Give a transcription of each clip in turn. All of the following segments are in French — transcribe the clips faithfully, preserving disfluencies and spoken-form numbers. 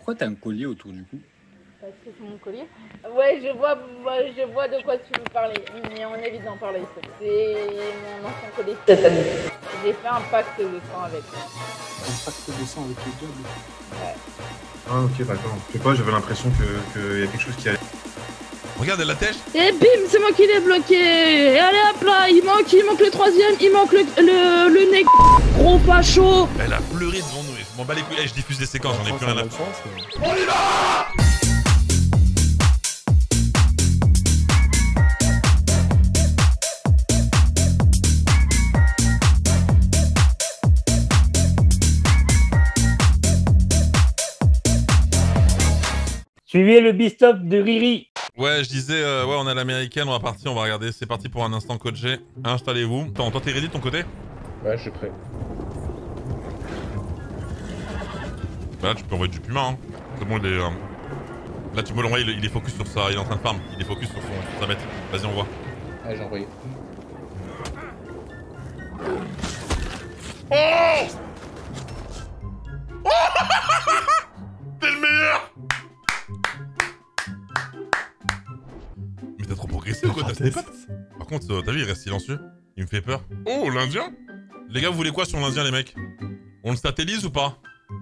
Pourquoi t'as un collier autour du cou? Parce que c'est mon collier. Ouais, je vois, je vois de quoi tu veux parler, mais on évite d'en parler. C'est mon ancien collier satanique. J'ai fait un pacte de sang avec lui. Un pacte de sang avec le diable? Ouais. Ah ok, d'accord. Je sais pas, j'avais l'impression qu'il que y a quelque chose qui allait... Regarde, elle la tèche. Et bim, c'est moi qui l'ai bloqué. Et allez hop là, il manque, il manque le troisième, il manque le, le, le nez. Gros facho. Elle a pleuré devant nous. Je m'en bats les couilles. Eh, je diffuse des séquences, j'en ai plus rien à faire. On y va. Suivez le bistop de Riri. Ouais, je disais, euh, ouais, on a l'américaine, on va partir, on va regarder. C'est parti pour un instant code G. Installez-vous. Attends, toi, t'es ready de ton côté? Ouais, je suis prêt. Bah là, tu peux envoyer du Puma, hein. C'est bon, il est... Euh... Là, tu peux l'envoyer, il, il est focus sur ça. Il est en train de farm. Il est focus sur, son, sur sa bête. Vas-y, on voit. Ouais, j'ai envoyé. Oh oh t'es le meilleur. Mais t'as trop progressé ou quoi? T'as des pattes. Par contre, euh, t'as vu, il reste silencieux. Il me fait peur. Oh, l'Indien. Les gars, vous voulez quoi sur l'Indien, les mecs? On le satellise ou pas?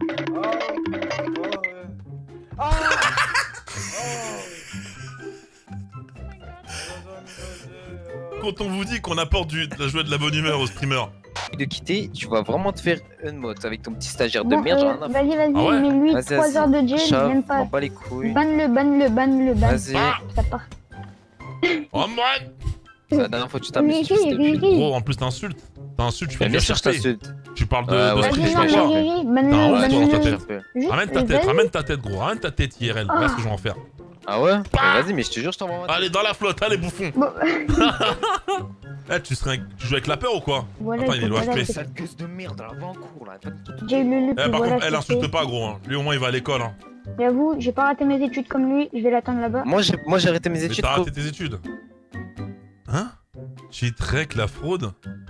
Quand on vous dit qu'on apporte du, de la joie de la bonne humeur aux streamers. De quitter, tu vas vraiment te faire une mode avec ton petit stagiaire de Bon, merde. euh, vas-y, vas-y, Ah ouais mets-lui Vas-y, trois vas-y. heures de jail, Chat, même m'en pas. bats les couilles. Banne-le, banne-le, banne-le, banne. Ah. Ça part. Oh, moi. C'est la dernière fois que tu t'amuses Riri, sur ce depuis. Riri. Gros, en plus t'insultes. T'insultes, tu fais Bien de sûr, je chercher. t'insulte. Tu parles de, Ouais, de ouais, street, Vas-y, je sais ouais, pas non, quoi. mais ouais. Riri, Non, banne-le, ouais, toi, dans ta banne-le. tête. Juste, Ramène ta tête, vas-y. ramène ta tête, gros. Ramène ta tête I R L. Voilà ce que je vais en faire. Ah ouais? Bah, vas-y, mais je te jure, je t'envoie ma tête. Allez, dans la flotte, allez, bouffon. Bon. Eh, tu serais un... tu joues avec la peur ou quoi? Voilà, Attends, il est loin, voilà, je c'est- Sale gosse de merde, là, va en cours, là. Jail le Eh, loop, par voilà, contre, elle c'est insulte fait. pas, gros. Hein. Lui, au moins, il va à l'école. Hein. J'avoue, j'ai pas raté mes études comme lui, je vais l'attendre là-bas. Moi, j'ai moi, j'ai arrêté mes Mais études. t'as pour- raté tes études. Hein? Cheat rec, la fraude?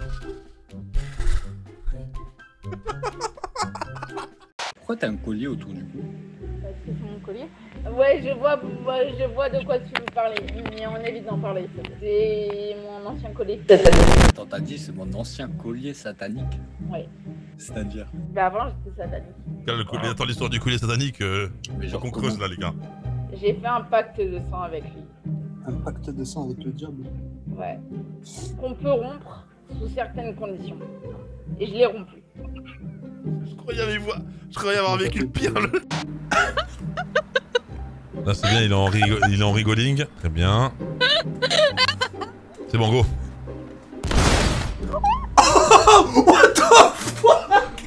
Pourquoi t'as un collier autour du cou? Parce que c'est mon collier. Ouais, je vois, je vois de quoi tu veux parler, mais on évite d'en parler. C'est mon ancien collier satanique. Attends, t'as dit c'est mon ancien collier satanique? Ouais. C'est-à-dire? Bah avant, j'étais satanique. Quel le collier? Attends, l'histoire du collier satanique. Euh... Mais Faut genre qu'on comment? creuse là, les gars. J'ai fait un pacte de sang avec lui. Un pacte de sang avec le diable? Ouais. Qu'on peut rompre sous certaines conditions. Et je l'ai rompu. Je croyais avoir, je croyais avoir vécu le pire. Le... Là, c'est bien, il est, en rigo... il est en rigoling. Très bien. C'est bon, go. What the fuck?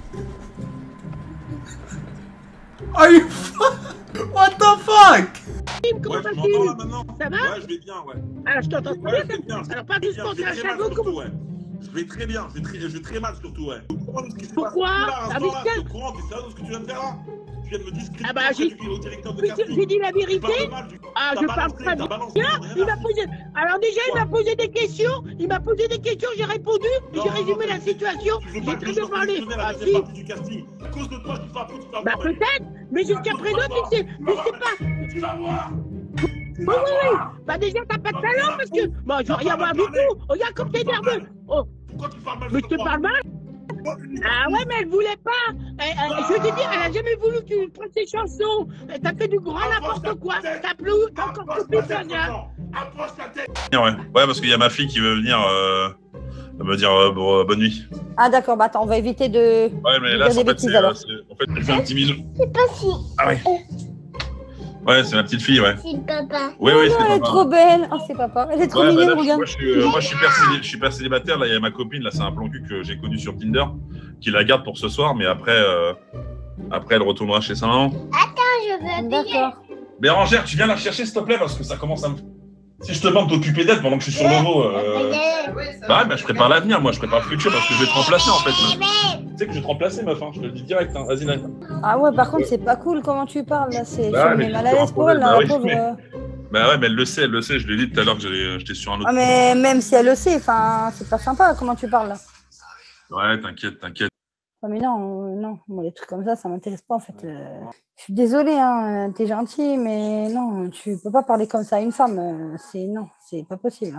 Are you fuck? What the fuck? Comment Ouais, vas-tu? tu m'entends là maintenant? Ça va? Ouais, je vais bien, ouais. Alors, je t'entends Ouais, très je vais bien. bien. Alors, pas Je vais juste bien, penser je vais à très chaque mal autre, surtout, comment... ouais. Je vais très bien, je vais très, je vais très mal surtout, ouais. Pourquoi? Ah, mais T'es tiens. au courant, t'es sérieux de ce que tu viens de faire là? Tu viens de me discréditer Ah bah, auprès j'ai- du- au directeur de Oui, casting. j'ai dit la Tu vérité. parles mal, tu- Ah, t'as je balancé, parle très t'as balancé, bien. rien à Il m'a foutre. posé... Alors déjà, il m'a posé des questions. Il m'a posé des questions, j'ai répondu. Non, J'ai non, résumé non, la tu- situation. tu veux J'ai pas très que bien je parlé. sois la Ah deuxième si. partie du casting. À cause de toi, tu vas foutre, tu vas Bah voir. peut-être. Mais jusqu'à présent, tu sais... Je sais pas. Tu vas voir. Tu Oui, vas oui, oui. voir. Bah déjà, t'as pas de talent parce que... Bon, je veux rien voir du tout. Regarde comme t'es nerveux. Oh, Pourquoi tu parles mal mais sur je te moi? parle mal. Ah ouais, mais elle voulait pas. Elle, elle- je te dis, elle a jamais voulu que tu prennes ses chansons. Elle t'a fait du grand n'importe quoi. T'as plus, t'as encore Approche plus ta tête, rien. maintenant. Approche ta tête. Ouais, ouais, parce qu'il y a ma fille qui veut venir euh, me dire euh, bon, euh, bonne nuit. Ah d'accord, bah attends, on va éviter de... Ouais, mais de là, dire c'est- des en fait, c'est, bêtises euh, alors. c'est- en fait, elle fait un petit bisou. C'est pas si, Ah ouais. Ouais, c'est ma petite fille, ouais. si papa. Oui, Oh oui, non, c'est elle est papa. trop belle. Oh, c'est papa. Elle est trop Ouais, bah mignonne, là, je- regarde. moi, je suis, euh, moi, je suis père célib- je suis père célibataire. Là, il y a ma copine, là, c'est un plan cul que j'ai connu sur Tinder, qui la garde pour ce soir, mais après, euh, après, elle retournera chez sa maman. Je veux D'accord. Bérangère, tu viens la chercher, s'il te plaît, parce que ça commence à me. Si je te demande de t'occuper d'elle pendant que je suis sur le veau, euh... bah ouais, bah, je prépare l'avenir, moi, je prépare le futur parce que je vais te remplacer en fait. meuf. Tu sais que je vais te remplacer, meuf, hein, je te le dis direct, hein. Vas-y, là. Ah ouais, par contre, c'est pas cool comment tu parles là. C'est Bah ouais, tu me mais mets je mal te à l'aise rends pour elle, là, bah la oui, pauvre. mais- euh. Bah ouais, mais elle le sait, elle le sait, je lui ai dit tout à l'heure que j'allais- j'étais sur un autre. Ah mais même si elle le sait, enfin, c'est pas sympa comment tu parles là. Ouais, t'inquiète, t'inquiète. Ouais, mais non, euh, non, moi les trucs comme ça, ça m'intéresse pas en fait. Euh, je suis désolée, hein, t'es gentil, mais non, tu peux pas parler comme ça à une femme. euh, C'est non, c'est pas possible.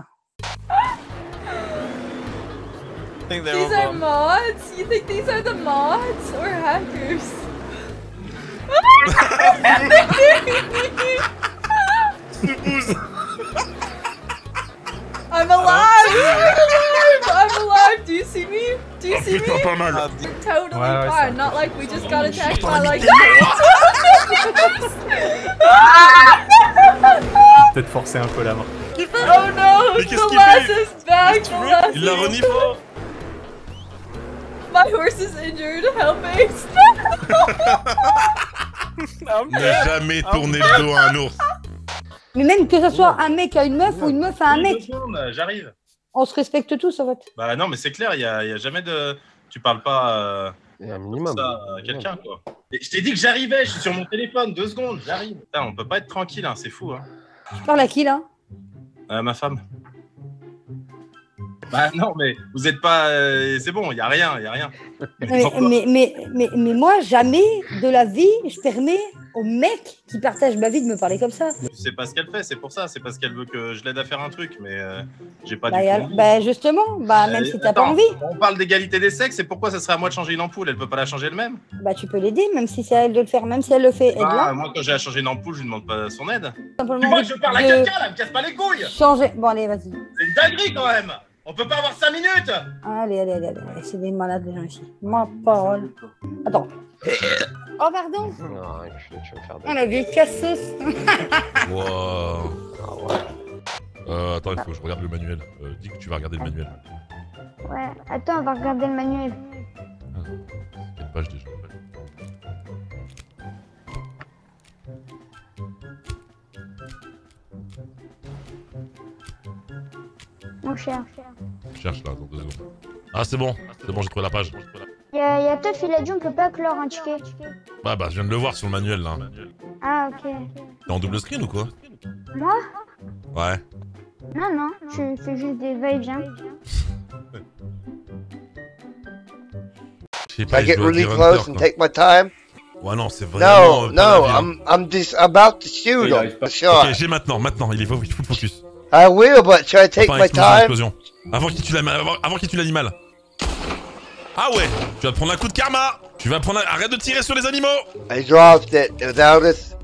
These are mods? You think these are the mods or hackers? I'm alive! I'm alive! Do you see me? Do you see me? Totally Ouais, ouais, fine. Not like we just got attacked by like. Peut-être forcer un peu la main. Oh no! Mais qu'est-ce The qu'il lass fait? is back! The lass Il la is- renifle. My horse is injured. Help me! Ne jamais tourner le dos à un ours. Mais même que ce soit un mec à une meuf ou une meuf à un mec, J'arrive. on se respecte tous en fait. Bah non, mais c'est clair, il y a, y a jamais de... Tu parles pas euh, un minimum. ça à quelqu'un, quoi. Et je t'ai dit que j'arrivais, je suis sur mon téléphone, deux secondes, j'arrive. Putain, on peut pas être tranquille, hein, c'est fou, hein. Tu parles à qui là? Euh, ma femme. Bah non, mais vous êtes pas... euh, c'est bon, il y a rien, il y a rien. Mais, mais, mais, mais, mais moi, jamais de la vie, je permets au mec qui partage ma vie de me parler comme ça. Tu sais pas ce qu'elle fait, c'est pour ça, c'est parce qu'elle veut que je l'aide à faire un truc, mais euh, j'ai pas Bah, du y a- tout envie. bah, justement, bah, même Euh, si t'as pas attends, envie, On parle d'égalité des sexes, et pourquoi ça serait à moi de changer une ampoule? Elle peut pas la changer elle-même? bah, tu peux l'aider, même si c'est à elle de le faire, même si elle le fait, Ah, aide-la. moi, quand j'ai à changer une ampoule, je lui demande pas son aide. Simplement Tu vois de- que je parle à de quelqu'un, là, me casse pas les couilles! Changer. Bon, allez, vas-y. C'est une dinguerie, quand même! On peut pas avoir cinq minutes! Allez, allez, allez, allez. C'est des malades, les gens ici. Ma parole. Attends. Oh, pardon. Non, je, je vais me faire On a vu Cassos. Wow. Euh, attends, il faut que je regarde le manuel. Euh, dis que tu vas regarder le manuel. Ouais, attends, on va regarder le manuel. Quelle page déjà? Mon cher. Je cherche là, dans deux secondes. Ah, c'est bon, c'est bon, j'ai trouvé la page. Il y a, y a Teuf, il a dit on peut pas clore un ticket. Bah, bah, je viens de le voir sur le manuel là. Ah, ok. T'es en double screen ou quoi? Moi? Ouais. Non, non, je fais juste des va-et-vient. Je sais pas, I je get dois really dire close Hunter, and quoi. take my time. Ouais, non, c'est vraiment. No, pas la no, vie, hein. I'm I'm just about to shoot him. The shot. Ok, j'ai maintenant, maintenant, il est full focus. I will, but should I take Enfin, my explosion, time? explosion. Avant qu'il tue l'animal. Avant, avant qu'il tue l'animal. Ah ouais, tu vas te prendre un coup de karma. Tu vas prendre un... Arrête de tirer sur les animaux. I dropped it without it.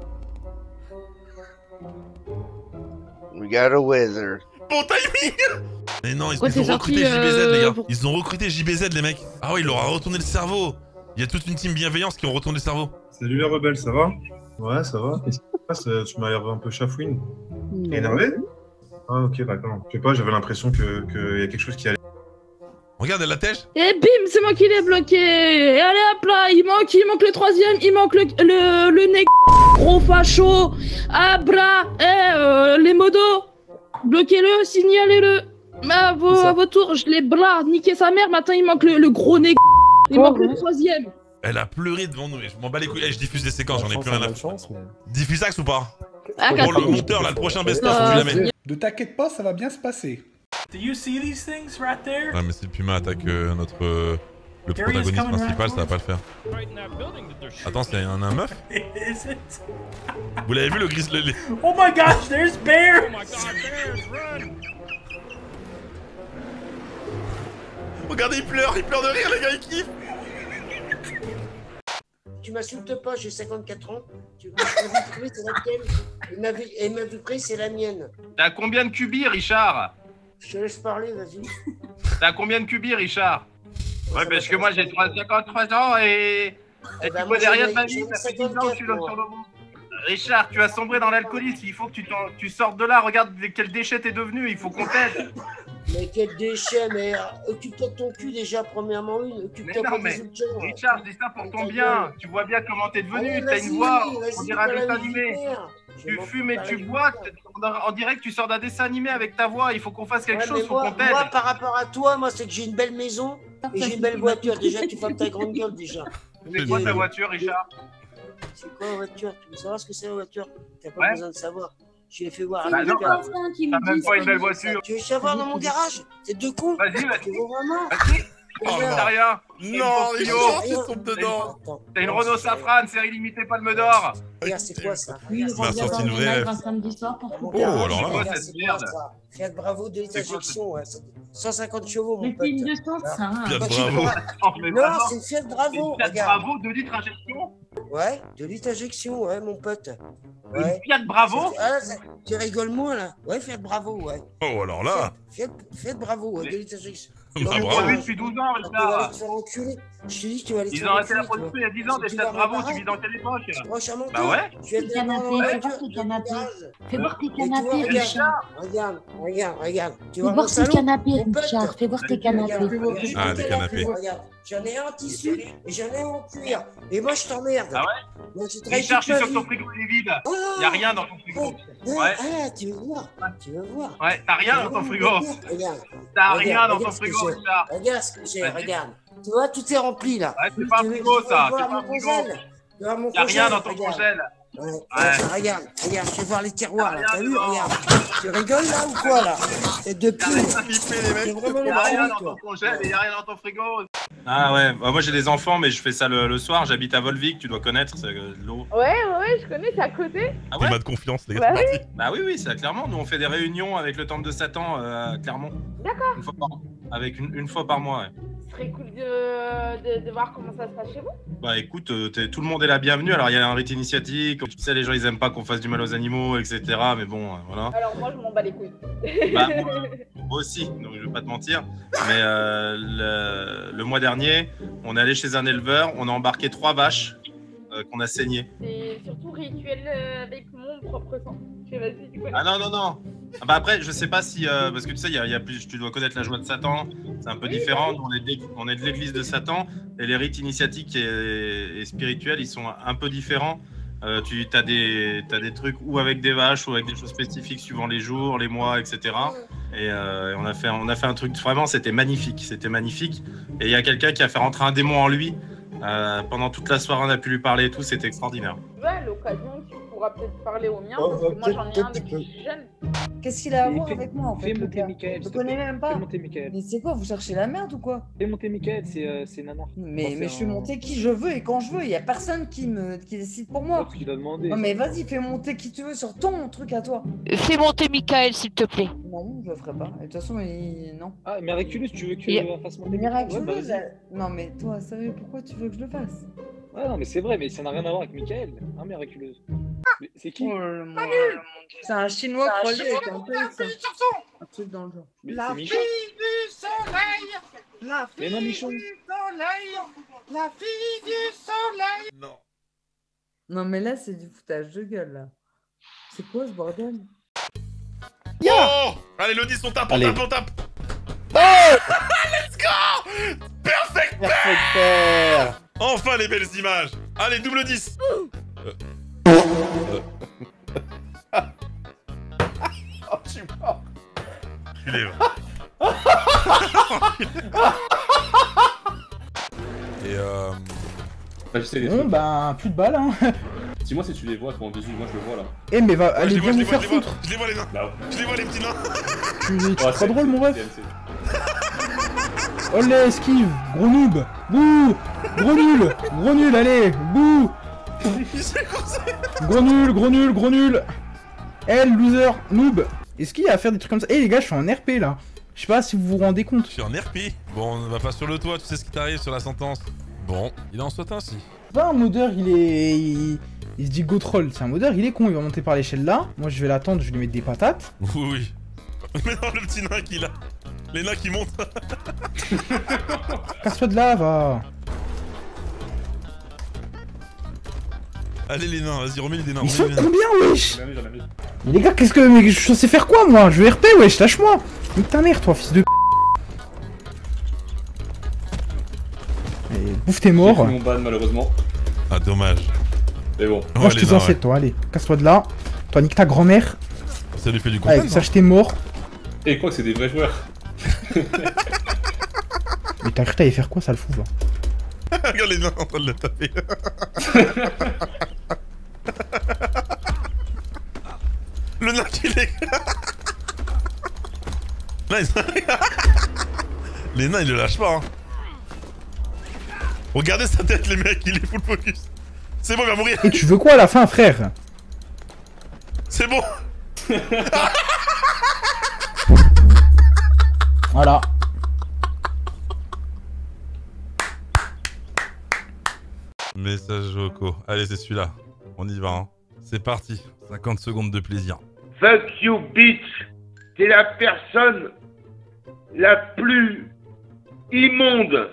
We got a wizard. Bon timing. Mais non, ils, Pourquoi ils t'es ont sorti, recruté J B Z, euh, les gars. pour- Ils ont recruté J B Z, les mecs. Ah ouais, il leur a retourné le cerveau. Il y a toute une team bienveillance qui ont retourné le cerveau. Salut les rebelles, ça va? Ouais, ça va. Qu'est-ce qui se passe? Euh, Tu m'as l'air un peu chafouine. Énervé? Ah, ok, d'accord. Je sais pas, j'avais l'impression que qu'il y a quelque chose qui allait. Regarde, elle la tèche. Et bim, c'est moi qui l'ai bloqué. Et allez hop là, il manque, il manque le troisième, il manque le le, le nez gros facho. Ah bras, eh euh, les modos, bloquez-le, signalez-le. À vos, à vos tours, je les bras, niquez sa mère. Maintenant il manque le, le gros nez. Il manque le troisième. Elle a pleuré devant nous. Je m'en bats les couilles. Eh, je diffuse des séquences, j'en ai Chance, plus rien à bonne foutre. chance, mais- Diffusax ou pas? Ah, Bon, le monteur là, le prochain best-of, Euh, tu la mets. Ne t'inquiète pas, ça va bien se passer. Do you see these things right there? Ouais, mais si le Puma attaque euh, notre. euh, le Here he is protagoniste coming principal, right ça va pas le faire. Attends, c'est un, un meuf? Is it? Vous l'avez vu le gris. Le, les- Oh my gosh, there's bears! Regardez, il pleure, il pleure de rire, les gars, il kiffe. Tu m'insultes pas, j'ai cinquante-quatre ans. Tu ma vie privée, c'est laquelle? Et ma vie, et ma vie privée, c'est la mienne. T'as combien de cubis, Richard? Je te laisse parler, vas-y. T'as combien de cubis, Richard? Ouais, parce que moi j'ai cinquante-trois ans et. Et Eh tu ben, moi, connais rien de j'en ai- ma vie, j'en ai ça fait dix ans que je suis cinquante-quatre, sur le monde. Richard, tu as sombré dans l'alcoolisme, il faut que tu, t'en- tu sortes de là, regarde quel déchet t'es devenu, il faut qu'on t'aide. Mais quel déchet, mais euh, occupe-toi de ton cul déjà, premièrement une. Mais Occupe-toi non, pas mais des autres gens. Richard, je dis ça pour ton Ta bien, gueule. tu vois bien comment t'es devenu, Allez, t'as vas-y, une voix, on vas-y, dirait un parle dessin à la animé. lumière. Je Tu m'en fumes et fous, tu parle à bois, la on dirait que tu sors d'un dessin animé avec ta voix, il faut qu'on fasse quelque Ouais, chose, mais faut moi, qu'on t'aide. moi, par rapport à toi, moi, c'est que j'ai une belle maison et j'ai une belle voiture. Déjà, tu fermes ta grande gueule, déjà. C'est quoi ta voiture, Richard? C'est quoi la voiture? Tu veux savoir ce que c'est la voiture? T'as pas Ouais. besoin de savoir. Je l'ai fait voir. Bah avec non, le gars. t'as même pas une belle voiture. Tu veux savoir dans mon garage? C'est deux cons. Vas-y, vas-y. Tu veux vraiment? Oh non. T'as rien. Non, les gens qui tombent dedans. T'as une Renault Safran, série limitée Palme d'Or. Regarde, c'est quoi ça? Oui, m'a regarde sorti dans une les vraie lives ref. un samedi soir pour Oh, couper. alors là. Regarde, quoi, cette c'est quoi, merde ça? Fiat Bravo de l'injection, ouais. cent cinquante chevaux, mon Mais pote. c'est une deux cent cinq. Fiat Bah, tu Bravo. vois. Non, c'est une Fiat Bravo, Fiat regarde. Bravo, deux litres injection. Ouais, de litre injection, ouais, mon pote. Une Ouais. Fiat Bravo. Ah, ça- tu rigoles moins, là. Ouais, Fiat Bravo, ouais. Oh, alors là. Fiat, Fiat Bravo, ouais, de litre injection. Bah, Non, mais bravo. t'as- depuis douze ans, Tu vas aller Richard. te faire enculer. Je te dis que tu vas aller te Ils faire ont arrêté la enculer, production toi. il y a dix ans des Tu Fiat vas Bravo, réparer. tu vis dans quelle époque? Proche à monter. Bah ouais. Tu es Tes dans canapés, la fais voiture, voir tes dans le canapés. garage. Fais voir tes Et tu vois, canapés, regarde, Richard. regarde, regarde, regarde. Tu Fais vois mon voir tes salon? canapés, Mon pote. Richard. Fais voir tes canapés. Regarde, regarde, Ah, des canapés. Regarde, j'en ai un en tissu et j'en ai un en cuir. Et moi, je t'emmerde. Ah ouais? Moi, je travaille Richard, je toute suis ma sûr que ton vie. frigo il est vide. Oh, Il y a rien dans ton frigo. non, Ouais. Ah, tu veux voir? Tu veux voir? Ouais, t'as rien dans ton frigo. Regarde. T'as Regarde, rien dans regarde ton ce que frigo, j'ai. Richard. Regarde ce que j'ai, Vas-y. regarde. Tu vois, tout est rempli là. Ouais, c'est pas un Tu veux- frigo, tu veux ça. voir C'est pas un mon frigo. congèle? Tu vois mon Y a rien congèle, dans ton regarde. congèle. Ouais, Ouais. ouais, regarde, regarde, je vais voir les tiroirs là. Y a T'as rien vu? dedans. Regarde. Tu rigoles là ou quoi là? C'est de pire. C'est vraiment Y le a rien bruit, dans toi. ton congèle et y a rien dans ton frigo. Ah ouais, bah, moi j'ai des enfants, mais je fais ça le, le soir. J'habite à Volvic, tu dois connaître, c'est euh, de l'eau. Ouais, ouais, ouais, je connais, c'est à côté. Ah ouais? Climat de confiance, les gars. Bah c'est oui. parti. Bah oui, oui, c'est à Clermont. Nous on fait des réunions avec le Temple de Satan euh, à Clermont. D'accord. Une fois par Avec une, une fois par mois, ouais. Ce serait cool de, de, de voir comment ça se passe chez vous. Bah écoute, euh, t'es- tout le monde est la bienvenue. Alors il y a un rite initiatique, tu sais, les gens ils aiment pas qu'on fasse du mal aux animaux, et cetera. Mais bon, euh, voilà. Alors moi, je m'en bats les couilles. Bah, moi, moi aussi, donc je vais pas te mentir. Mais euh, le, le mois dernier, on est allé chez un éleveur, on a embarqué trois vaches euh, qu'on a saignées. C'est surtout rituel euh, avec mon propre sang. Je fais, vas-y, tu connais. Ah non, non, non. Ah bah après, je sais pas si. euh, parce que tu sais, il y a, il y a plus, tu dois connaître la joie de Satan, c'est un peu Oui, différent. bah oui. Nous, on est de l'ég- on est de l'église de Satan, et les rites initiatiques et, et spirituels, ils sont un peu différents. Euh, tu as des, t'as des trucs ou avec des vaches ou avec des choses spécifiques suivant les jours, les mois, et cetera. Et euh, on, a fait, on a fait un truc, vraiment, c'était magnifique. C'était magnifique. Et il y a quelqu'un qui a fait rentrer un démon en lui. Euh, pendant toute la soirée, on a pu lui parler et tout, c'était extraordinaire. Tu vois, à l'occasion, tu pourras peut-être parler au mien, Oh, parce que oh, moi, j'en ai un peut-être depuis que je suis jeune. Qu'est-ce qu'il a à Et voir fais- avec moi en fait Fais le monter gars Michael. Je s'il le te connais plaît. même pas. Fais monter Michael. Mais c'est quoi, vous cherchez la merde ou quoi? Fais monter Michael, c'est euh, c'est Nanoir. Mais, Enfin, mais c'est je fais un- monter qui je veux et quand je veux. Il y a personne qui me qui décide pour moi. Parce qu'il a demandé. Non mais vas-y, fais monter qui tu veux sur ton truc à toi. Fais monter Michael, s'il te plaît. Non, je le ferai pas. Et de toute façon, il... non. Ah, Miraculous, tu veux que Yeah. euh, fasse monter Miraculous, Ouais, bah, vas-y. elle- non mais toi, sérieux, pourquoi tu veux que je le fasse? Ouais, non, mais c'est vrai, mais ça n'a rien à voir avec Michael. Hein, Miraculous. Mais c'est qui Oh, le mon- C'est un chinois croisé avec un peu ça. Un truc dans le genre. Mais La c'est fille Michon. du soleil, la Mais fille non, Michon. du soleil, la fille du soleil. Non. Non mais là, c'est du foutage de gueule là. C'est quoi ce bordel? Oh allez, Lodi, on tape, on Allez. tape, on tape. Oh Let's go. Perfect pair. Perfect pair. Enfin les belles images. Allez, double dix. Euh. Oh, je suis mort. Tu l'es. Et euh... Bon, ben, plus de balles, hein. Dis-moi si tu les vois, toi en visu, moi je le vois là. Eh, mais va, Ouais, je allez les vois, bien je vous les vois, faire je les vois. foutre. Je les vois les nains. Bah, Je les vois les petits nains. Tu, tu Ouais, es pas c'est- drôle, mon ref. T M C. Olé, esquive. Gros noob. Bouh. Gros nul. Gros nul, allez. Bouh. Gros nul, gros nul, gros nul. Elle, loser, noob. Est-ce qu'il y a à faire des trucs comme ça? Eh les gars, je suis en R P là. Je sais pas si vous vous rendez compte. Je suis en R P. Bon, on va pas sur le toit, tu sais ce qui t'arrive sur la sentence. Bon, il en soit ainsi. Pas un modeur, il est... Il, il se dit go troll. C'est un modeur, il est con, il va monter par l'échelle là. Moi je vais l'attendre, je vais lui mettre des patates. Oui, oui. Mais non, le petit nain qu'il a. Les nains qui montent. Casse-toi de là, va. Allez les nains, vas-y, remets des nains. Ils remets sont les nains. combien, wesh? J'en ai mis, j'en ai mis. Mais les gars, qu'est-ce que... Mais je suis censé faire quoi, moi? Je veux R P, wesh, lâche-moi. Nique ta mère, toi, fils de... Allez, bouffe tes J'ai morts. pris mon ban malheureusement. Ah, dommage. Mais bon. Moi, je te censé, toi, allez. Casse-toi de là. Toi, nique ta grand-mère. Ça lui fait du content. Allez, sache t'es mort. Et quoi que c'est des vrais joueurs. Mais t'as cru que t'allais faire quoi, ça le fout, va? Regarde les nains en train de le taper. Le nain qui les... Là, ils... Les nains, ils le lâchent pas, hein. Regardez sa tête, les mecs, il est full focus. C'est bon, il va mourir. Et tu veux quoi à la fin, frère? C'est bon. Voilà. Message vocaux. Allez, c'est celui-là. On y va, hein. C'est parti. cinquante secondes de plaisir. Fuck you, bitch. T'es la personne la plus immonde,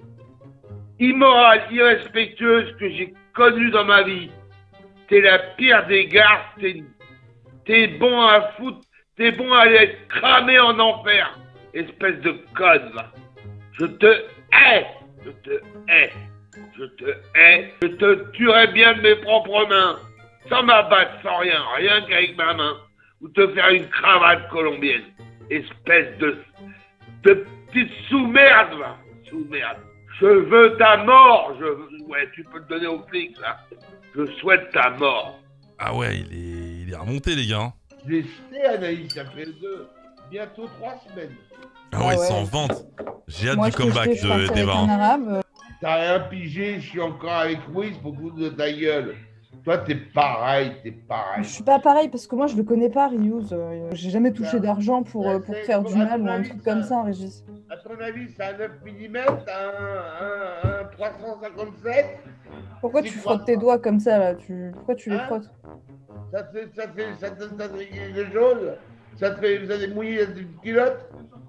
immorale, irrespectueuse que j'ai connue dans ma vie. T'es la pire des garces. T'es, t'es bon à foutre. T'es bon à aller être cramé en enfer. Espèce de conne, va. Je te hais. Je te hais. Je te hais. Je te tuerai bien de mes propres mains. Sans m'abattre, sans rien. Rien qu'avec ma main. Ou te faire une cravate colombienne. Espèce de... de petite sous-merde, va. Sous-merde. Je veux ta mort. Je veux... Ouais, tu peux te donner aux flics, là. Je souhaite ta mort. Ah ouais, il est, il est remonté, les gars. Hein. Je l'ai cité, Anaïs, ça fait deux, bientôt trois semaines. Ah ouais, Ah il ouais. s'en vante. J'ai hâte Moi, du je te comeback jure, je pense de avec Deva. un hein. arabe. T'as rien pigé, je suis encore avec Wiz pour foutre de ta gueule. Toi, t'es pareil, t'es pareil. Je suis pas pareil parce que moi je le connais pas, Ryuz. Euh, J'ai jamais touché d'argent pour, euh, pour te faire du mal ou un truc comme ça, Régis. À ton avis, c'est un neuf millimètres, un, un, un trois cent cinquante-sept. Pourquoi tu frottes tes doigts comme ça là tu... Pourquoi tu les Hein frottes? Ça te fait, ça te fait, ça te, ça te fait quelque chose? Ça te fait, ça te fait mouiller une culotte?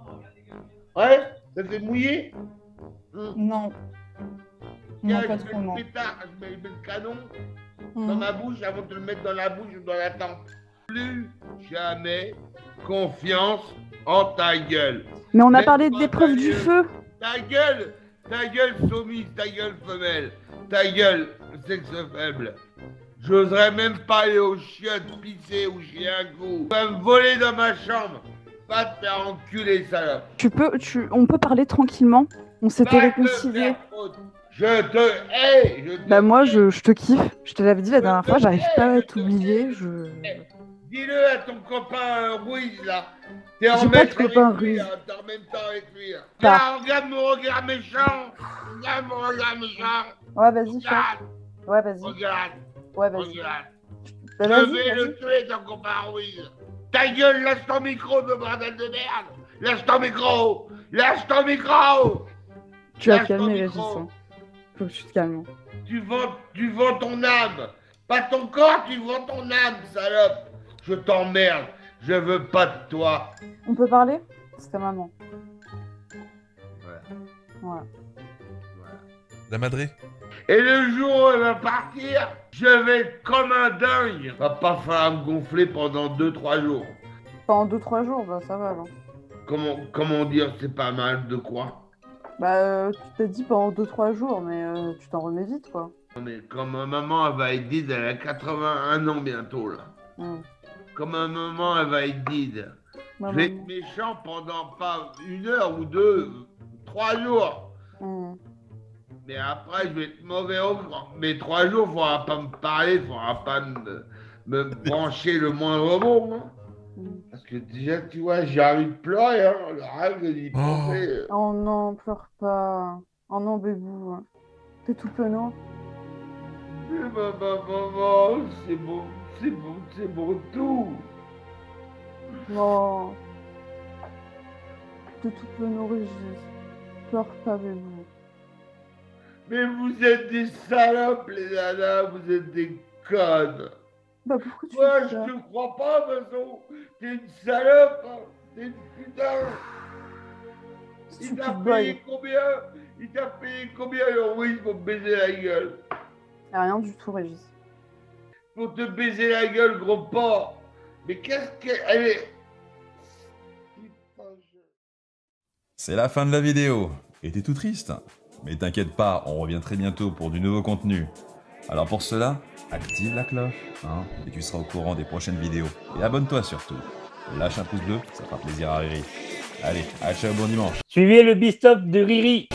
Ouais? Ça te fait mouiller? Non. Non, Tiens, pas je trop, mets non. le pétard, je mets, je mets le canon Mhm. dans ma bouche avant de te le mettre dans la bouche ou dans la tempe. Plus jamais confiance en ta gueule. Mais on a Mets parlé pas d'épreuve ta du gueule. feu. Ta gueule, ta gueule soumise, ta gueule femelle, ta gueule sexe faible. J'oserais même pas aller aux chiottes, pisser ou chier un coup. Tu vas me voler dans ma chambre. Pas te faire enculer, salope. Tu peux, tu... On peut parler tranquillement. On s'était Va te réconciliés. faire foutre. Je te hais. Je te Bah moi je, je te kiffe. Je te l'avais dit la dernière fois, j'arrive pas à t'oublier. Je... Dis-le à ton copain Ruiz, là. T'es en J'ai pas de maître avec copain lui, Ruiz. hein, t'es en même temps avec lui. hein. Pas. Regarde, regarde mon regard méchant. Regarde mon regard méchant. Ouais vas-y fais. Regarde, Ouais vas-y. regarde, Ouais vas-y. regarde. Bah, Je vas-y, vais vas-y. le tuer, ton copain Ruiz. Ta gueule, lâche ton micro, de bordel de merde. Lâche ton micro. Lâche ton micro. Tu vas Lâche te ton calmer micro. Régis. hein. Faut que tu te calmes. Tu vends, tu vends ton âme. Pas ton corps, tu vends ton âme, salope. Je t'emmerde. Je veux pas de toi. On peut parler? C'est ta maman. Ouais. Voilà. La madré. Et le jour où elle va partir, je vais être comme un dingue. Va pas falloir me gonfler pendant deux trois jours. Pendant deux trois jours, bah ça va alors. Comment, comment dire, c'est pas mal de quoi? Bah euh, tu t'es dit pendant deux trois jours, mais euh, tu t'en remets vite quoi. Non, mais quand ma maman elle va être dead, elle a quatre-vingt-un ans bientôt là. Mm. Quand ma maman elle va être dead, Ma je vais maman. être méchant pendant pas une heure ou deux, trois jours. Mm. Mais après je vais être mauvais au mais trois jours, faudra pas me parler, faudra pas me, me brancher le moindre mot. Hein. Parce que déjà, tu vois, j'ai envie de pleurer, hein, le rêve d'y penser. Oh non, pleure pas. Oh non, bébou. hein. T'es tout penaud. Mais maman, maman, c'est bon, c'est bon, c'est bon tout. Oh. T'es tout penaud, Régis. Pleure pas, bébou. Mais vous êtes des salopes, les nanas, vous êtes des connes. Bah pourquoi tu Moi, dis je ça? te crois pas, maison. T'es une salope, hein. T'es une putain. Il t'a Stupid payé boy. combien? Il t'a payé combien, le Ruiz, pour te baiser la gueule? Y'a rien du tout, Régis. Pour te baiser la gueule, gros porc. Mais qu'est-ce qu'elle est... C'est la fin de la vidéo. Et t'es tout triste. Mais t'inquiète pas, on revient très bientôt pour du nouveau contenu. Alors pour cela, active la cloche, hein, et tu seras au courant des prochaines vidéos. Et abonne-toi surtout. Lâche un pouce bleu, ça fera plaisir à Riri. Allez, à ciao, bon dimanche. Suivez le bistop de Riri.